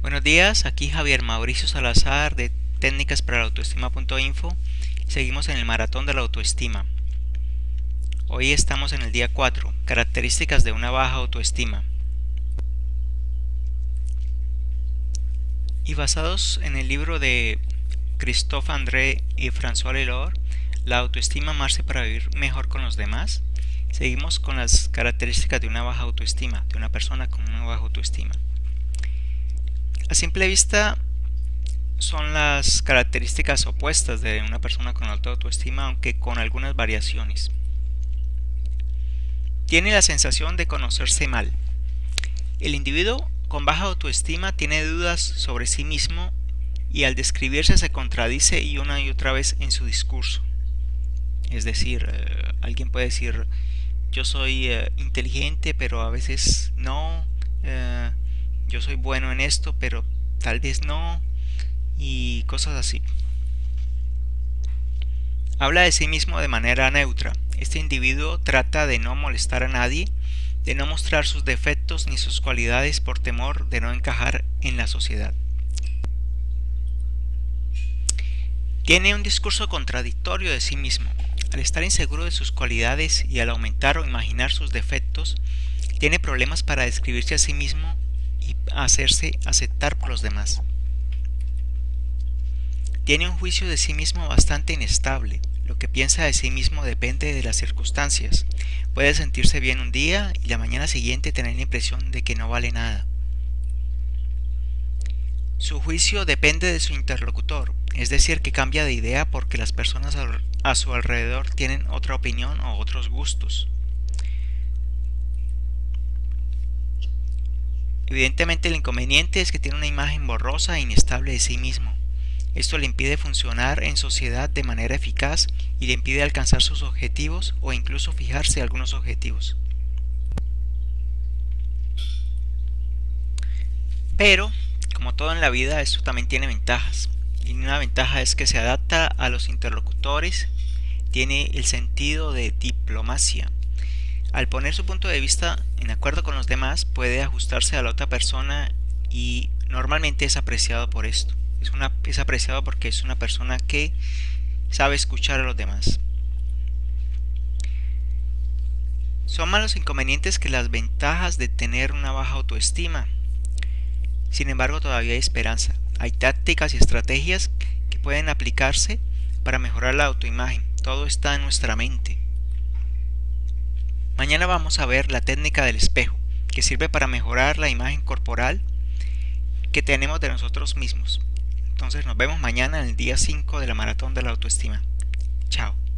Buenos días, aquí Javier Mauricio Salazar de técnicas para la autoestima.info. Seguimos en el maratón de la autoestima. Hoy estamos en el día 4, características de una baja autoestima. Y basados en el libro de Christophe André y François Lelor, La autoestima amarse para vivir mejor con los demás, seguimos con las características de una baja autoestima, de una persona con una baja autoestima. A simple vista son las características opuestas de una persona con alta autoestima, aunque con algunas variaciones. Tiene la sensación de conocerse mal. El individuo con baja autoestima tiene dudas sobre sí mismo y al describirse se contradice una y otra vez en su discurso. Es decir, alguien puede decir, yo soy inteligente, pero a veces no, yo soy bueno en esto, pero tal vez no, y cosas así. Habla de sí mismo de manera neutra. Este individuo trata de no molestar a nadie, de no mostrar sus defectos ni sus cualidades por temor de no encajar en la sociedad. Tiene un discurso contradictorio de sí mismo. Al estar inseguro de sus cualidades y al aumentar o imaginar sus defectos, tiene problemas para describirse a sí mismo y hacerse aceptar por los demás. Tiene un juicio de sí mismo bastante inestable. Lo que piensa de sí mismo depende de las circunstancias. Puede sentirse bien un día y la mañana siguiente tener la impresión de que no vale nada. Su juicio depende de su interlocutor, es decir, que cambia de idea porque las personas a su alrededor tienen otra opinión o otros gustos. Evidentemente el inconveniente es que tiene una imagen borrosa e inestable de sí mismo. Esto le impide funcionar en sociedad de manera eficaz y le impide alcanzar sus objetivos o incluso fijarse algunos objetivos. Pero, como todo en la vida, esto también tiene ventajas. Y una ventaja es que se adapta a los interlocutores, tiene el sentido de diplomacia. Al poner su punto de vista en acuerdo con los demás, puede ajustarse a la otra persona y normalmente es apreciado por esto. Es apreciado porque es una persona que sabe escuchar a los demás. Son más los inconvenientes que las ventajas de tener una baja autoestima. Sin embargo, todavía hay esperanza. Hay tácticas y estrategias que pueden aplicarse para mejorar la autoimagen. Todo está en nuestra mente. Mañana vamos a ver la técnica del espejo, que sirve para mejorar la imagen corporal que tenemos de nosotros mismos. Entonces nos vemos mañana en el día 5 de la maratón de la autoestima. Chao.